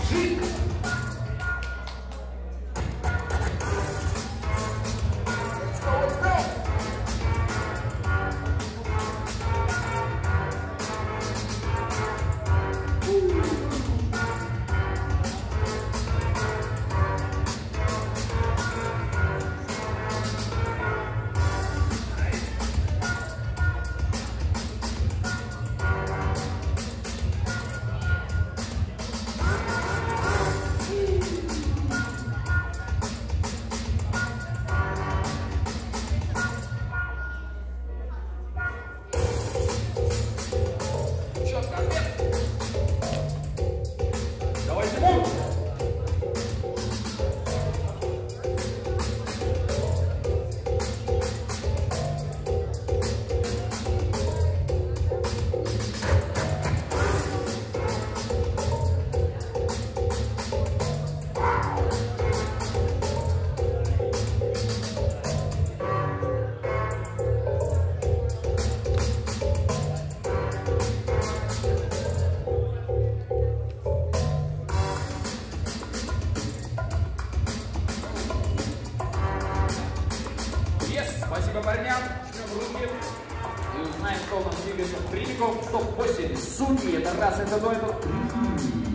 Вжик. Спасибо парням, жмем руки и узнаем, кто у нас двигается в прямиком в топ-8 судьи. Это раз, это два, это